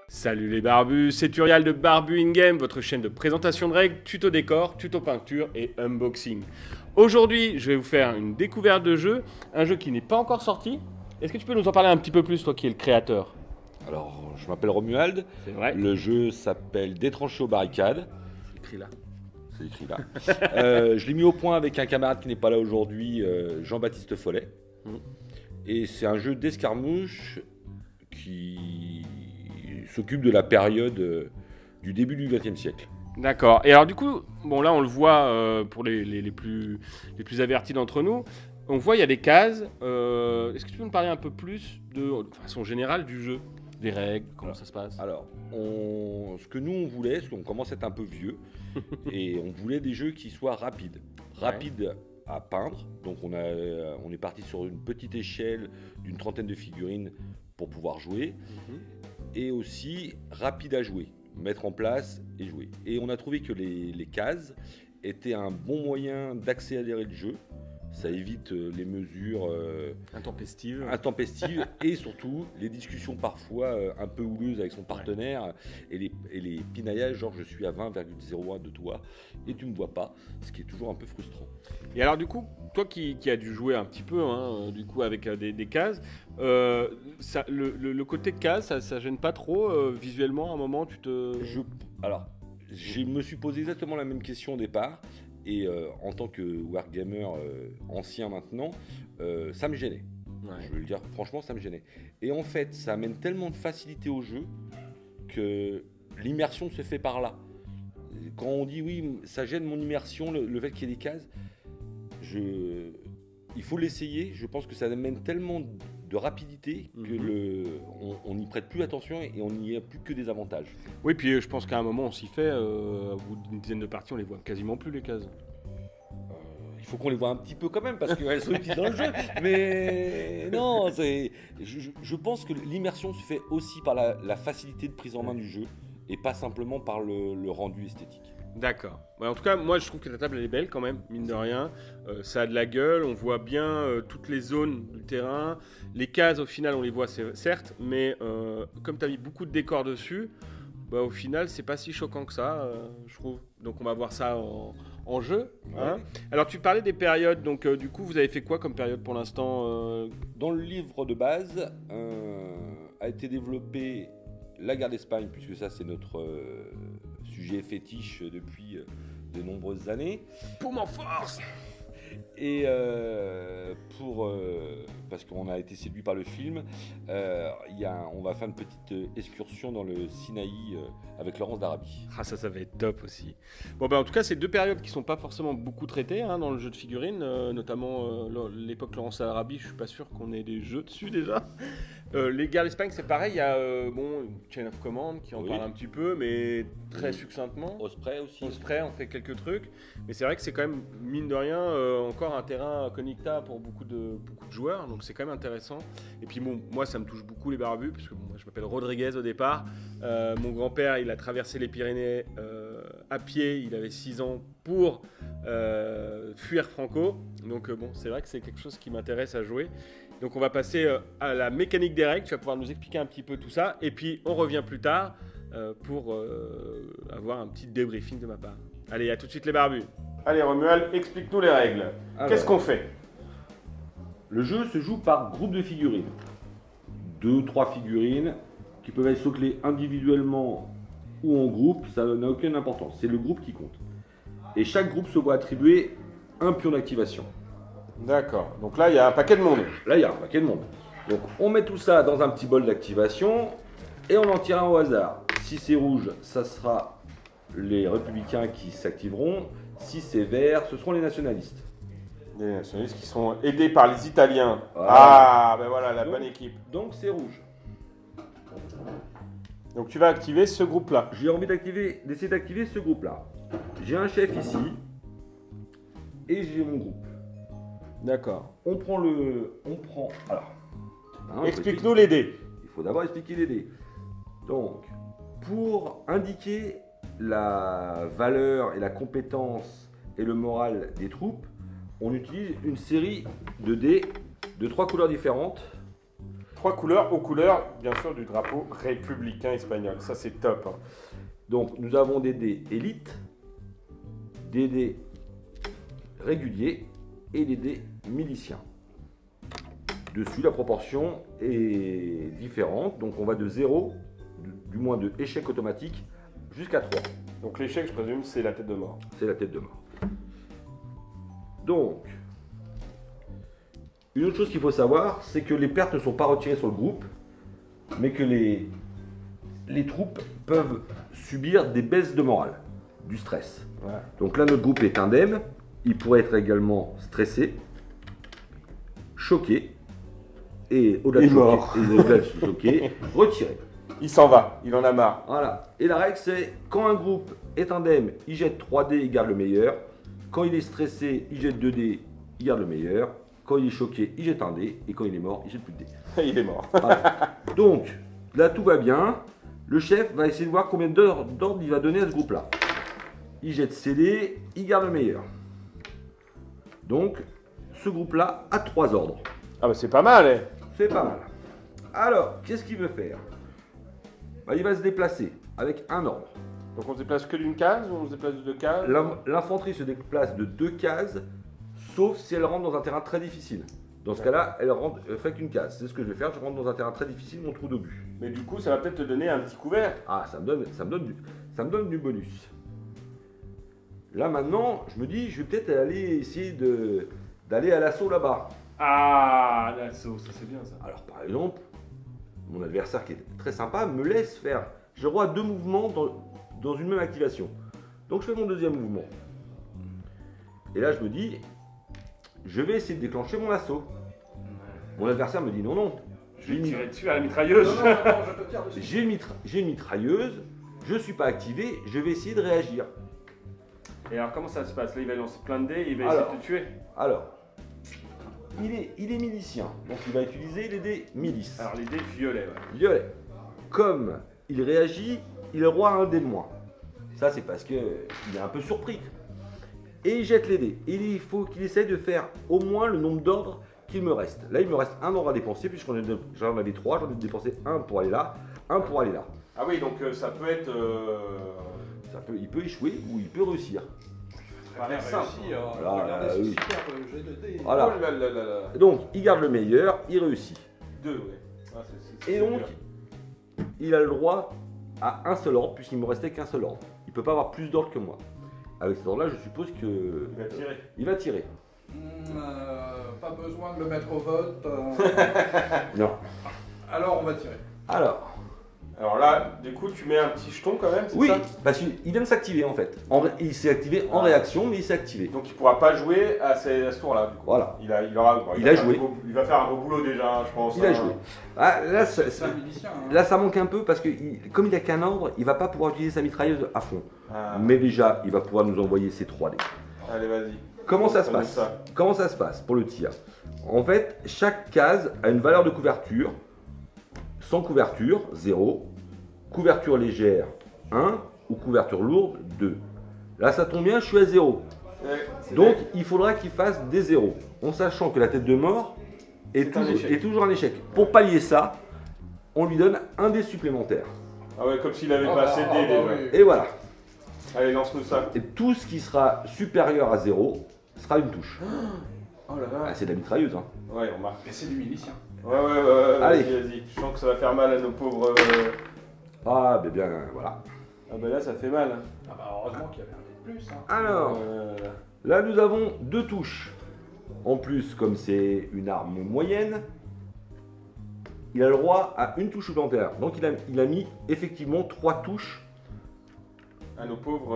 Salut les barbus, c'est Turial de Barbu In Game, votre chaîne de présentation de règles, tuto décor, tuto peinture et unboxing. Aujourd'hui, je vais vous faire une découverte de jeu, un jeu qui n'est pas encore sorti. Est-ce que tu peux nous en parler un petit peu plus, toi qui es le créateur? Alors, je m'appelle Romuald. C'est vrai. Le jeu s'appelle Détranché aux barricades. C'est écrit là. C'est écrit là. Je l'ai mis au point avec un camarade qui n'est pas là aujourd'hui, Jean-Baptiste Follet. Et c'est un jeu d'escarmouche qui s'occupe de la période du début du XXe siècle. D'accord. Et alors du coup, bon là on le voit pour les plus avertis d'entre nous, on voit il y a des cases. Est-ce que tu peux nous parler un peu plus de façon générale du jeu, des règles, comment ça se passe? Alors, ce que nous on voulait, parce qu'on commence à être un peu vieux, et on voulait des jeux qui soient rapides. Rapides à peindre. Donc on est parti sur une petite échelle d'une trentaine de figurines pour pouvoir jouer. Et aussi rapide à jouer, mettre en place et jouer. Et on a trouvé que les cases étaient un bon moyen d'accélérer le jeu. Ça évite les mesures Intempestives et surtout les discussions parfois un peu houleuses avec son partenaire et les pinaillages genre je suis à 20,01 de toi et tu me vois pas, ce qui est toujours un peu frustrant. Et alors du coup, toi qui as dû jouer un petit peu du coup avec des cases, le côté case, ça gêne pas trop visuellement à un moment Je me suis posé exactement la même question au départ. Et en tant que wargamer ancien maintenant, ça me gênait. Je veux le dire, franchement, ça me gênait. Et en fait, ça amène tellement de facilité au jeu que l'immersion se fait par là. Quand on dit oui, ça gêne mon immersion, le fait qu'il y ait des cases, il faut l'essayer. Je pense que ça amène tellement de rapidité que on n'y prête plus attention et on n'y a plus que des avantages. Oui, puis je pense qu'à un moment on s'y fait, au bout d'une dizaine de parties on les voit quasiment plus les cases. Il faut qu'on les voit un petit peu quand même parce qu'elles sont utiles dans le jeu. Mais non, je pense que l'immersion se fait aussi par la facilité de prise en main du jeu et pas simplement par le rendu esthétique. D'accord. Ouais, en tout cas, moi je trouve que la table elle est belle quand même, mine de rien. Ça a de la gueule, on voit bien toutes les zones du terrain. Les cases au final on les voit certes, mais comme tu as mis beaucoup de décors dessus, bah, au final c'est pas si choquant que ça, je trouve. Donc on va voir ça en jeu. Hein. Alors tu parlais des périodes, donc du coup vous avez fait quoi comme période pour l'instant Dans le livre de base a été développé la guerre d'Espagne, puisque ça c'est notre sujet fétiche depuis de nombreuses années. Pour mon force. Et parce qu'on a été séduit par le film, on va faire une petite excursion dans le Sinaï avec Laurence d'Arabie. Ah ça va être top aussi. Bon ben en tout cas c'est deux périodes qui sont pas forcément beaucoup traitées dans le jeu de figurines, notamment l'époque Laurence d'Arabie. Je suis pas sûr qu'on ait des jeux dessus déjà. Les guerres d'Espagne c'est pareil, il y a Chain of Command qui en parle un petit peu, mais très succinctement. Osprey aussi. Osprey on fait quelques trucs, mais c'est vrai que c'est quand même mine de rien encore un terrain connecta pour beaucoup de joueurs, donc c'est quand même intéressant. Et puis bon, moi ça me touche beaucoup les barbus, parce que moi je m'appelle Rodriguez au départ. Mon grand-père il a traversé les Pyrénées à pied, il avait 6 ans pour fuir Franco, donc bon c'est vrai que c'est quelque chose qui m'intéresse à jouer. Donc on va passer à la mécanique des règles, tu vas pouvoir nous expliquer un petit peu tout ça, et puis on revient plus tard pour avoir un petit débriefing de ma part. Allez, à tout de suite les barbus. Allez Romuald, explique-nous les règles. Qu'est-ce qu'on fait? Le jeu se joue par groupe de figurines. 2-3 figurines qui peuvent être soclées individuellement ou en groupe, ça n'a aucune importance, c'est le groupe qui compte. Et chaque groupe se voit attribuer un pion d'activation. D'accord, donc là il y a un paquet de monde. Donc on met tout ça dans un petit bol d'activation et on en tire un au hasard. Si c'est rouge, ça sera les républicains qui s'activeront. Si c'est vert, ce seront les nationalistes. Des nationalistes qui sont aidés par les Italiens. Voilà. Ah, ben voilà, la bonne équipe. Donc c'est rouge. Donc tu vas activer ce groupe-là. J'ai envie d'essayer d'activer ce groupe-là. J'ai un chef ici et j'ai mon groupe. D'accord. Alors. Explique-nous les dés. Il faut d'abord expliquer les dés. Donc, pour indiquer la valeur et la compétence et le moral des troupes, on utilise une série de dés de 3 couleurs différentes 3 couleurs aux couleurs, bien sûr, du drapeau républicain espagnol. Ça, c'est top. Hein. Donc, nous avons des dés élites, des dés réguliers et des dés miliciens. Dessus, la proportion est différente. Donc, on va de 0, du moins de échec automatique, jusqu'à 3. Donc, l'échec, je présume, c'est la tête de mort. C'est la tête de mort. Donc, une autre chose qu'il faut savoir, c'est que les pertes ne sont pas retirées sur le groupe, mais que les troupes peuvent subir des baisses de morale, du stress. Ouais. Donc là, notre groupe est indemne, il pourrait être également stressé, choqué, et au-delà de choqué, retiré. Il s'en va, il en a marre. Voilà. Et la règle, c'est quand un groupe est indemne, il jette 3 dés, il garde le meilleur. Quand il est stressé, il jette 2 dés, il garde le meilleur. Quand il est choqué, il jette un dé. Et quand il est mort, il jette plus de dés. Il est mort. Voilà. Donc, là, tout va bien. Le chef va essayer de voir combien d'ordres il va donner à ce groupe-là. Il jette ses dés, il garde le meilleur. Donc, ce groupe-là a 3 ordres. Ah bah c'est pas mal, hein. C'est pas mal. Alors, qu'est-ce qu'il veut faire? Il va se déplacer avec un ordre. Donc on se déplace que d'une case ou on se déplace de 2 cases? L'infanterie se déplace de 2 cases, sauf si elle rentre dans un terrain très difficile. Dans ce cas-là, elle fait qu'une case. C'est ce que je vais faire, je rentre dans un terrain très difficile, mon trou d'obus. Mais du coup, ça va peut-être te donner un petit couvert. Ah, ça me donne du bonus. Là maintenant, je me dis, je vais peut-être aller essayer d'aller à l'assaut là-bas. Ah, l'assaut, ça c'est bien ça. Alors par exemple, mon adversaire qui est très sympa me laisse faire. J'ai le droit à 2 mouvements dans une même activation. Donc je fais mon deuxième mouvement. Et là je me dis, je vais essayer de déclencher mon assaut. Mon adversaire me dit non, non. Je vais tirer dessus à la mitrailleuse. Non, je te tire dessus. J'ai une mitrailleuse, je ne suis pas activé, je vais essayer de réagir. Et alors comment ça se passe? Là il va lancer plein de dés et il va Alors. essayer de te tuer. Alors, il est milicien, donc il va utiliser les dés milices. Alors les dés violets, ouais. Violet. Comme il réagit, il a le droit à un dé de moins. Ça, c'est parce qu'il est un peu surpris. Et il jette les dés. Et il faut qu'il essaye de faire au moins le nombre d'ordres qu'il me reste. Là, il me reste un ordre à dépenser, puisqu'en j'en avais 3. J'en ai dépensé un pour aller là, un pour aller là. Ah oui, donc ça peut être... Il peut échouer ou il peut réussir. Ça a l'air simple. Voilà, Regardez ce oui. super jet de dés. Voilà. Oh là là là là. Donc, il garde le meilleur, il réussit. 2, ouais. Ah, c'est Et donc, dur. il a le droit à un seul ordre, puisqu'il ne me restait qu'un seul ordre. Il ne peut pas avoir plus d'ordres que moi. Avec cet ordre-là, je suppose que... Il va tirer. Il va tirer. Pas besoin de le mettre au vote. Non. Alors on va tirer. Alors, là, du coup, tu mets un petit jeton quand même, c'est oui, ça? parce qu'il vient de s'activer en fait. Il s'est activé en Ah. réaction, mais il s'est activé. Donc il pourra pas jouer à ce tour-là, du coup. Voilà. Il a joué. Il va faire un beau boulot déjà, je pense. Il a joué. Ah, là, C'est un milicien. Hein. là, ça manque un peu parce que comme il n'a qu'un ordre, il va pas pouvoir utiliser sa mitrailleuse à fond. Ah. Mais déjà, il va pouvoir nous envoyer ses 3 dés. Allez, vas-y. Comment ça se Donne passe ça. Comment ça se passe pour le tir? En fait, chaque case a une valeur de couverture. Sans couverture, 0. Couverture légère, 1. Ou couverture lourde, 2. Là, ça tombe bien, je suis à 0. Donc, il faudra qu'il fasse des 0. En sachant que la tête de mort est toujours un échec. Pour pallier ça, on lui donne un dé supplémentaire. Ah ouais, comme s'il avait Ah pas bah, assez de ah dés bah déjà. oui. Et voilà. Allez, lance-nous ça. Et tout ce qui sera supérieur à 0 sera une touche. Oh là Ah, là. c'est de la mitrailleuse. Hein. Ouais, on marque. Mais c'est du milicien. Ouais, Allez. vas-y. Je sens que ça va faire mal à nos pauvres. Ah, ben bien, voilà. Ah bah là, ça fait mal. Hein. Ah bah heureusement qu'il y avait un dé de plus. Hein. Alors, là, nous avons 2 touches. En plus, comme c'est une arme moyenne, il a le droit à une touche supplémentaire. Donc, il a mis effectivement 3 touches à nos pauvres.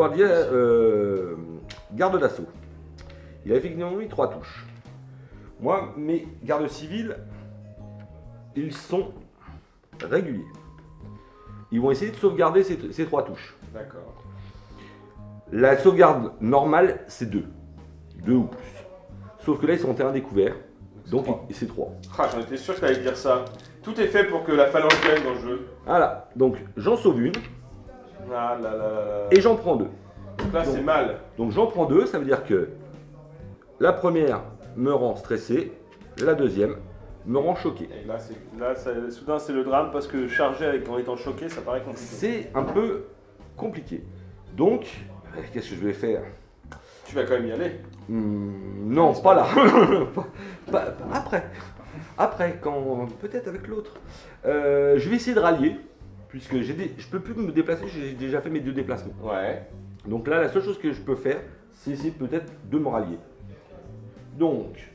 garde d'assaut. Il a effectivement mis 3 touches. Moi, mes gardes civils, ils sont réguliers. Ils vont essayer de sauvegarder ces 3 touches. D'accord. La sauvegarde normale, c'est 2. 2 ou plus. Sauf que là, ils sont en terrain découvert. Donc, c'est 3. Ah, j'en étais sûr que t'allais dire ça. Tout est fait pour que la phalange gagne dans le jeu. Voilà. Donc, j'en sauve une Ah là là là là. et j'en prends 2. Donc là, c'est mal. Donc, j'en prends 2. Ça veut dire que la première me rend stressé. La deuxième me rend choqué. Et soudain, c'est le drame parce que charger en étant choqué, ça paraît compliqué. C'est un peu compliqué. Donc, qu'est-ce que je vais faire? Tu vas quand même y aller. Non, pas là. Après. Après, quand peut-être avec l'autre. Je vais essayer de rallier, puisque je peux plus me déplacer, j'ai déjà fait mes 2 déplacements. Ouais. Donc là, la seule chose que je peux faire, c'est essayer peut-être de me rallier. Donc,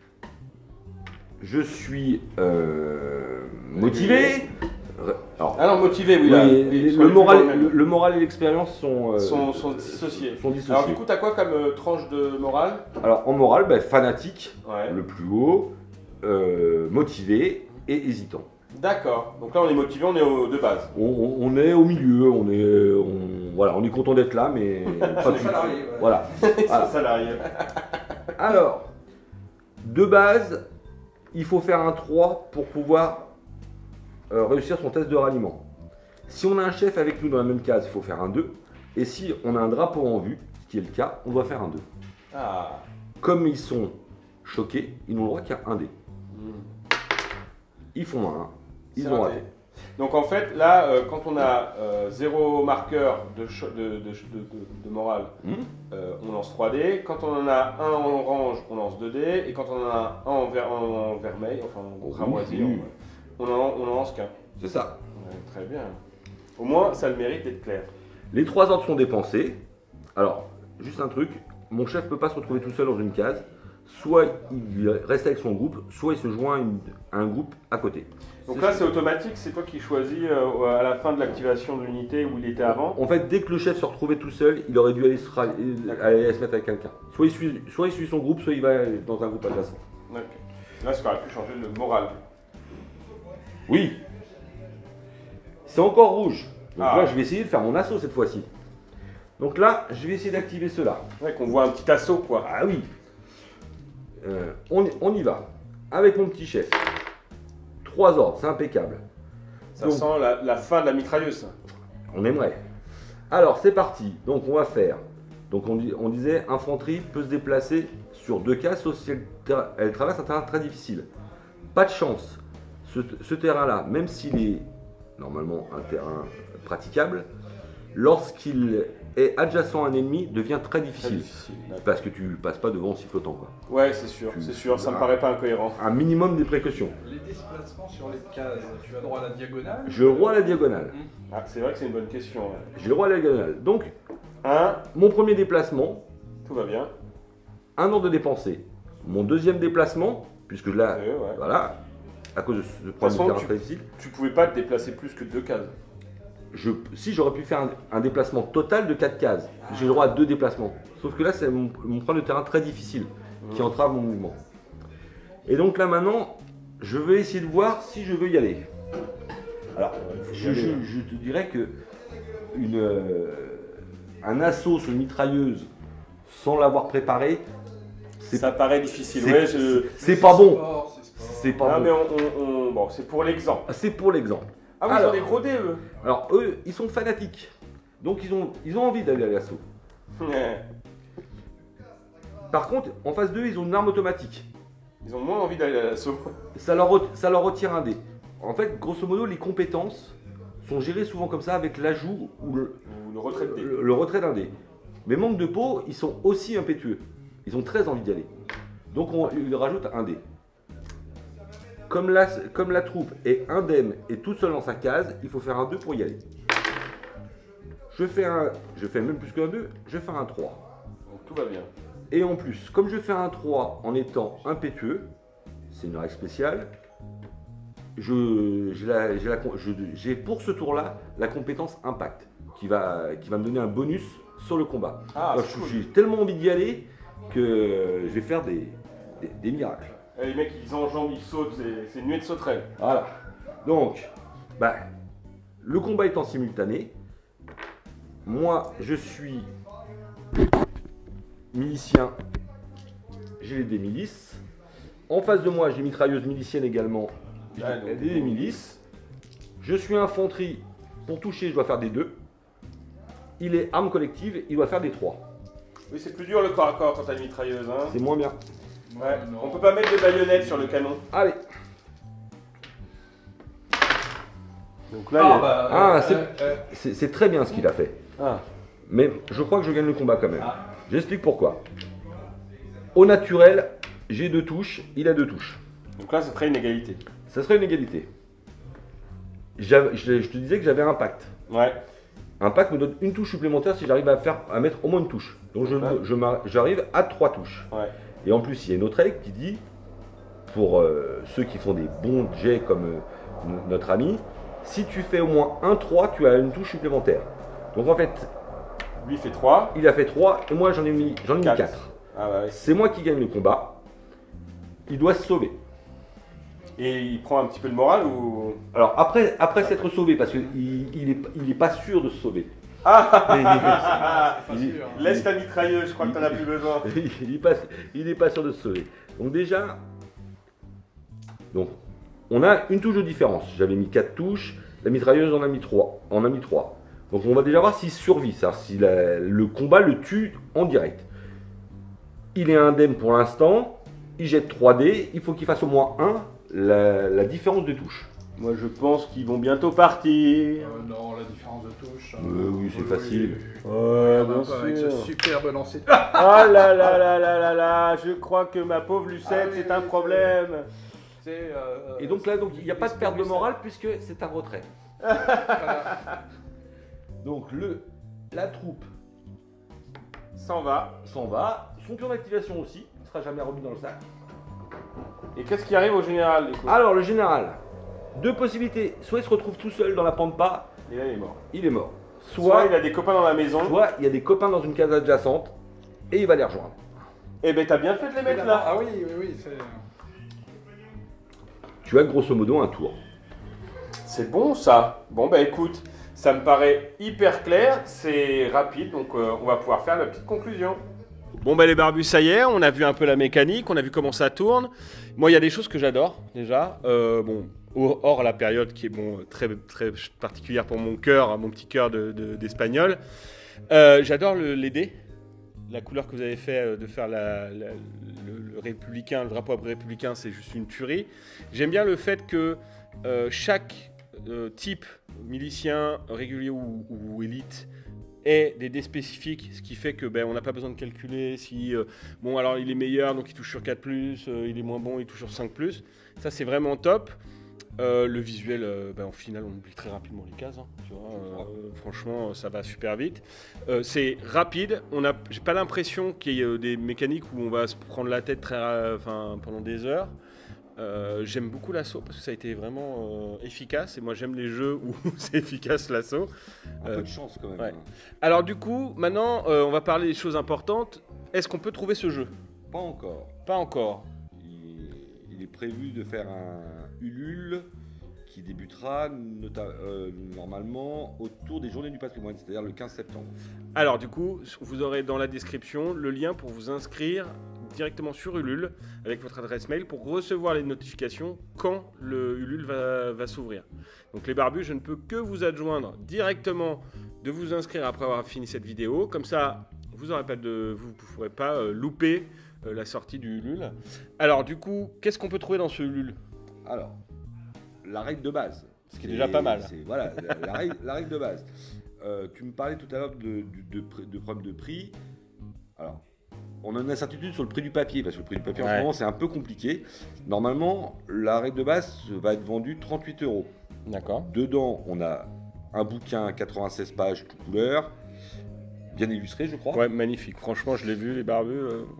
je suis motivé. Alors, Ah non, motivé, oui. oui, Là, le moral et l'expérience sont dissociés. sont dissociés. Alors du coup, t'as quoi comme tranche de morale? Alors en moral, fanatique, Ouais. le plus haut, motivé et hésitant. D'accord. Donc là, on est motivé, on est de base. On est au milieu, on est content d'être là, mais pas C'est plus. salarié, ouais. Voilà. C'est Voilà. salarié. Alors, de base, il faut faire un 3 pour pouvoir réussir son test de ralliement. Si on a un chef avec nous dans la même case, il faut faire un 2. Et si on a un drapeau en vue, ce qui est le cas, on doit faire un 2. Ah. Comme ils sont choqués, ils n'ont le droit qu'à un dé. Ils font un 1. Ils C'est ont raté. raté. Donc en fait, là, quand on a 0 marqueur de morale, on lance 3 dés. Quand on en a un en orange, on lance 2 dés. Et quand on en a un en vermeil, enfin en cramoisi, on en lance qu'un. C'est ça. Ouais, très bien. Au moins, ça a le mérite d'être clair. Les 3 ordres sont dépensés. Alors, juste un truc, mon chef ne peut pas se retrouver tout seul dans une case. Soit il reste avec son groupe, soit il se joint à un groupe à côté. Donc là, c'est automatique, c'est toi qui choisis à la fin de l'activation de l'unité où il était avant. En fait, dès que le chef se retrouvait tout seul, il aurait dû aller se mettre avec quelqu'un. Soit il suit son groupe, soit il va dans un groupe adjacent. Ok. Là, ça aurait pu changer le moral. Oui. C'est encore rouge. Donc Ah. là, je vais essayer de faire mon assaut cette fois-ci. Donc là, je vais essayer d'activer cela. Ouais, qu'on voit un petit assaut, quoi. Ah oui. On y va. Avec mon petit chef. 3 ordres, c'est impeccable. Ça Donc- sent la fin de la mitrailleuse, ça. On aimerait. Alors, c'est parti. Donc, on va faire. Donc, on disait, infanterie peut se déplacer sur 2 cases, sauf si elle traverse un terrain très difficile. Pas de chance. Ce terrain-là, même s'il est normalement un terrain praticable, lorsqu'il est adjacent à un ennemi, devient très Très difficile. difficile. D'accord. Parce que tu passes pas devant en sifflotant, quoi. Ouais, c'est sûr, ça me paraît pas incohérent. Un minimum des précautions. Les déplacements sur les cases, tu as droit à la diagonale. Je roule à la diagonale. Ah, c'est vrai que c'est une bonne question. Ouais. J'ai le droit à la diagonale. Donc, Un, mon premier déplacement, tout va bien. un ordre de dépensé. Mon deuxième déplacement, puisque là, Ouais. voilà, à cause de ce problème façon, de terrain tu- très difficile, Tu pouvais pas te déplacer plus que 2 cases. si j'aurais pu faire un déplacement total de 4 cases, j'ai le droit à 2 déplacements. Sauf que là, c'est mon problème de terrain très difficile qui entrave mon mouvement. Et donc là maintenant, je vais essayer de voir si je veux y aller. Alors, je te dirais que un assaut sur une mitrailleuse sans l'avoir préparé, Ça paraît difficile. c'est- Ouais, je... c'est pas bon. Sport, c'est sport. C'est pas Ah, bon. mais bon, c'est pour l'exemple. C'est pour l'exemple. Ah oui, Alors- ils ont des gros dés, eux. Alors eux, ils sont fanatiques. Donc ils ont envie d'aller à l'assaut. Par contre, en phase 2, ils ont une arme automatique. Ils ont moins envie d'aller à l'assaut. Ça leur retire un dé. En fait, grosso modo, les compétences sont gérées souvent comme ça avec l'ajout ou Ou le retrait de dés. le retrait d'un dé. Mais manque de peau, ils sont aussi impétueux. Ils ont très envie d'y aller. Donc ils rajoutent un dé. Comme la troupe est indemne et tout seul dans sa case, il faut faire un 2 pour y aller. Je fais même plus qu'un 2, je vais faire un 3. Donc tout va bien. Et en plus, comme je fais un 3 en étant impétueux, c'est une règle spéciale, j'ai pour ce tour-là la compétence impact qui va me donner un bonus sur le combat. Ah, Alors, c'est cool. j'ai tellement envie d'y aller que je vais faire des miracles. Eh, les mecs, ils enjambent, ils sautent, c'est une nuée de sauterelles. Voilà. Donc, le combat étant simultané, moi je suis milicien, j'ai les dés milices. En face de moi, j'ai mitrailleuse milicienne également, j'ai Ah, donc, des dés milices. Je suis infanterie, pour toucher, je dois faire des 2. Il est arme collective, il doit faire des 3. Oui, c'est plus dur le corps à corps quand t'as une mitrailleuse. Hein. C'est moins bien. Ouais. On peut pas mettre de baïonnette sur le canon. Allez, Donc là, il y a- Ah, c'est très bien ce qu'il a fait. Ah. Mais je crois que je gagne le combat quand même. J'explique pourquoi. Au naturel, j'ai 2 touches, il a 2 touches. Donc là, ça ferait une égalité. Ça serait une égalité. Je te disais que j'avais un pacte. Ouais. Un pacte me donne une touche supplémentaire si j'arrive à mettre au moins une touche. Donc j'arrive à 3 touches. Ouais. Et en plus, il y a une autre règle qui dit, pour ceux qui font des bons jets comme notre ami, si tu fais au moins un 3, tu as une touche supplémentaire. Donc en fait, Lui fait 3. il a fait 3 et moi j'en ai mis 4. Ah bah oui. C'est moi qui gagne le combat. Il doit se sauver. Et il prend un petit peu de morale ou. Alors après s'être sauvé, parce qu'il est pas sûr de se sauver. Pas sûr, hein. Laisse ta mitrailleuse, je crois que t'en as plus besoin. il est pas sûr de se sauver. Donc déjà, on a une touche de différence. J'avais mis 4 touches, la mitrailleuse en a mis 3. Donc on va déjà voir s'il survit, si le combat le tue en direct. Il est indemne pour l'instant, il jette 3 dés, il faut qu'il fasse au moins 1, la différence de touche. Moi, je pense qu'ils vont bientôt partir. Non, la différence de touche. Oui, c'est facile. Ouais, Bien avec ce superbe lancer. Oh là là là là là là, je crois que ma pauvre Lucette, Ah oui, c'est un oui, problème. Et donc là, il n'y a pas de perte de morale puisque c'est un retrait. Voilà. Donc la troupe S'en va. s'en va, son pion d'activation aussi, il ne sera jamais remis dans le sac. Et qu'est-ce qui arrive au général du coup? Alors le général, 2 possibilités, soit il se retrouve tout seul dans la pampa, Et là, il est mort. il est mort. Soit il a des copains dans la maison. soit il y a des copains dans une case adjacente et il va les rejoindre. Eh ben, t'as bien fait de les mettre là. Ah oui, c'est. Tu as grosso modo un tour. C'est bon ça. Bon bah écoute, ça me paraît hyper clair, c'est rapide, donc on va pouvoir faire la petite conclusion. Bon bah les barbus, ça y est, on a vu un peu la mécanique, on a vu comment ça tourne. Moi il y a des choses que j'adore déjà. Bon, hors la période qui est bon, très, très particulière pour mon cœur, mon petit cœur d'espagnol. J'adore les dés. La couleur que vous avez fait de faire le républicain, le drapeau républicain, c'est juste une tuerie. J'aime bien le fait que chaque type milicien, régulier ou élite ait des dés spécifiques, ce qui fait que on n'a pas besoin de calculer si bon alors il est meilleur donc il touche sur 4+, il est moins bon il touche sur 5+. Ça c'est vraiment top. Le visuel, au final, on oublie très rapidement les cases. Hein, tu vois, franchement, ça va super vite. C'est rapide. J'ai pas l'impression qu'il y ait des mécaniques où on va se prendre la tête pendant des heures. J'aime beaucoup l'assaut parce que ça a été vraiment efficace. Et moi, j'aime les jeux où c'est efficace l'assaut. Un peu de chance quand même. Ouais. Alors du coup, maintenant, on va parler des choses importantes. Est-ce qu'on peut trouver ce jeu? Pas encore. Pas encore. Il est prévu de faire un Ulule qui débutera normalement autour des Journées du Patrimoine, c'est-à-dire le 15 septembre. Alors du coup, vous aurez dans la description le lien pour vous inscrire directement sur Ulule avec votre adresse mail pour recevoir les notifications quand le Ulule va s'ouvrir. Donc les barbus, je ne peux que vous adjoindre directement de vous inscrire après avoir fini cette vidéo. Comme ça, vous ne pourrez pas louper la sortie du Ulule. Alors du coup, qu'est-ce qu'on peut trouver dans ce Ulule? Alors, la règle de base. Ce qui est déjà pas mal. Voilà, la règle de base. Tu me parlais tout à l'heure de problème de prix. Alors, on a une incertitude sur le prix du papier, parce que le prix du papier en ce moment c'est un peu compliqué. Normalement, la règle de base va être vendue 38 €. D'accord. Dedans, on a un bouquin à 96 pages, tout couleur, bien illustré, je crois. Ouais, magnifique. Franchement, je l'ai vu, les barbus.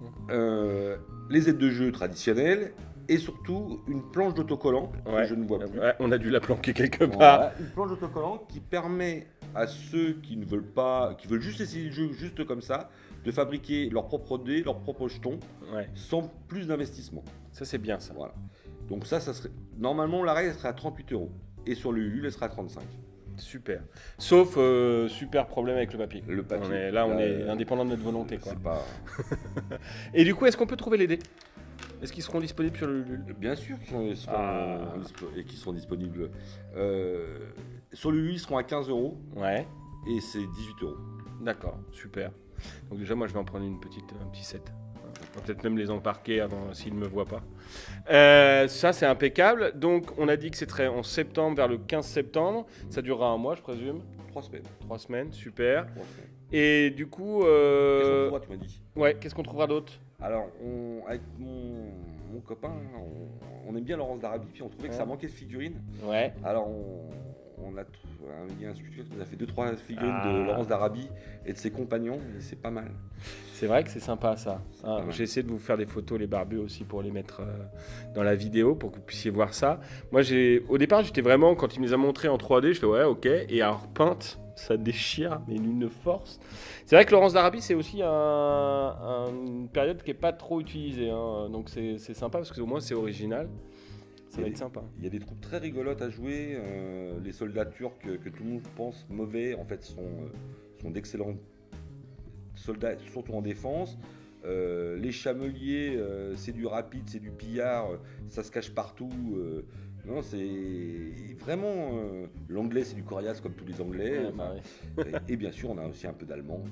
Les aides de jeu traditionnelles et surtout une planche d'autocollant que je ne vois plus. Ouais, on a dû la planquer quelque part. Voilà, une planche d'autocollant qui permet à ceux qui ne veulent pas, qui veulent juste essayer le jeu juste comme ça, de fabriquer leurs propres dés, leurs propres jetons, sans plus d'investissement. Ça c'est bien ça. Voilà. Donc ça serait normalement la règle elle serait à 38 € et sur le Ulule elle serait à 35. Super. Sauf super problème avec le papier. Le papier. On est indépendant de notre volonté quoi. C'est pas... Et du coup, est-ce qu'on peut trouver les dés? Est-ce qu'ils seront disponibles sur le Ulule? Bien sûr qu'ils seront disponibles. Sur le Ulule, ils seront à 15 € Ouais. et c'est 18 €. D'accord, super. Donc déjà, moi, je vais en prendre un petit set. On va peut-être même les embarquer avant s'ils ne me voient pas. Ça, c'est impeccable. Donc, on a dit que c'est très en septembre, vers le 15 septembre. Ça durera un mois, je présume. 3 semaines. 3 semaines, super. 3 semaines. Et du coup... Qu'est-ce qu'on trouvera, tu m'as dit? Ouais, qu'est-ce qu'on trouvera d'autre? Alors, avec mon copain, on aime bien Laurence d'Arabie, puis on trouvait que ça manquait de figurines. Ouais. Alors, il y a un sculpteur qui nous a fait 2-3 figurines de Laurence d'Arabie et de ses compagnons, et c'est pas mal. C'est vrai que c'est sympa ça. Pas mal. J'ai essayé de vous faire des photos les barbus aussi pour les mettre dans la vidéo pour que vous puissiez voir ça. Moi, au départ, j'étais vraiment, quand il me les a montrés en 3D, je fais ouais, ok. Et alors, peinte, ça déchire, mais d'une force. C'est vrai que Laurence d'Arabie, c'est aussi une période qui n'est pas trop utilisée. Hein. Donc, c'est sympa parce que au moins, c'est original. Ça va être sympa. Il y a des troupes très rigolotes à jouer. Les soldats turcs que tout le monde pense mauvais, en fait, sont d'excellents soldats, surtout en défense. Les chameliers, c'est du rapide, c'est du pillard, ça se cache partout. Non, c'est vraiment l'anglais, c'est du coriace comme tous les anglais. Ouais, bah ouais. Et bien sûr, on a aussi un peu d'allemand.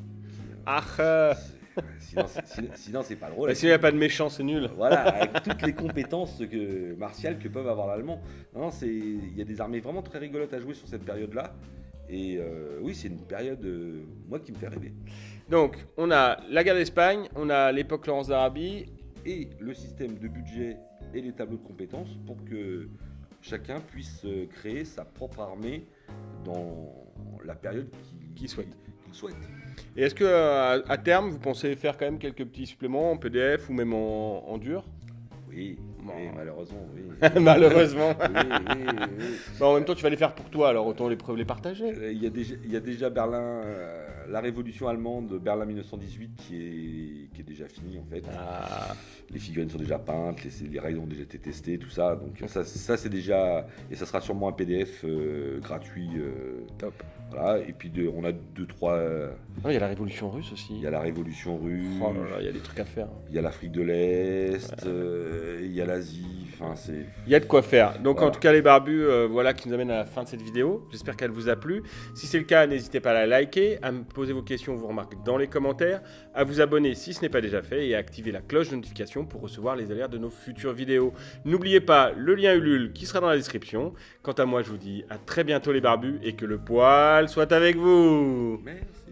Sinon, c'est pas drôle. S'il n'y a pas de méchant, c'est nul. Voilà, avec toutes les compétences martiales que peuvent avoir l'allemand. Non, il y a des armées vraiment très rigolotes à jouer sur cette période-là. Et oui, c'est une période, moi, qui me fait rêver. Donc, on a la guerre d'Espagne, on a l'époque Laurence d'Arabie. Et le système de budget et les tableaux de compétences pour que chacun puisse créer sa propre armée dans la période qu'il souhaite. Et est-ce que à terme, vous pensez faire quand même quelques petits suppléments en PDF ou même en dur? Oui, bon. Oui, malheureusement, oui. Malheureusement. Oui. Bah, en même temps, tu vas les faire pour toi, alors autant les partager. Il y a déjà Berlin, la révolution allemande, Berlin 1918, qui est déjà finie en fait. Les figurines sont déjà peintes, les rails ont déjà été testés, tout ça. Donc ça c'est déjà... Et ça sera sûrement un PDF gratuit. Top. Voilà, et puis on a 2-3... Il y a la révolution russe aussi. Il y a la révolution russe. Oh là là, il y a des trucs à faire. Il y a l'Afrique de l'Est, il y a l'Asie, enfin c'est... Il y a de quoi faire. Donc voilà. En tout cas les barbus, voilà qui nous amène à la fin de cette vidéo. J'espère qu'elle vous a plu. Si c'est le cas, n'hésitez pas à la liker, à me poser vos questions, vos remarques dans les commentaires, à vous abonner si ce n'est pas déjà fait et à activer la cloche de notification pour recevoir les alertes de nos futures vidéos. N'oubliez pas le lien Ulule qui sera dans la description. Quant à moi, je vous dis à très bientôt les barbus et que le poil soit avec vous. Merci.